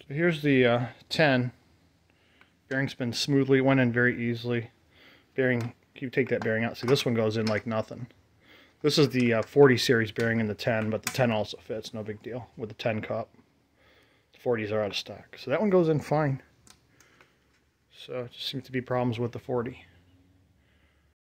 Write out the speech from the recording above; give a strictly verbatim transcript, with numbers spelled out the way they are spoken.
So here's the uh, ten. Bearing spins smoothly, went in very easily. Bearing, you take that bearing out. See, this one goes in like nothing. This is the uh, forty series bearing in the ten, but the ten also fits, no big deal, with the ten cup. The forties are out of stock. So that one goes in fine. So it just seems to be problems with the forty.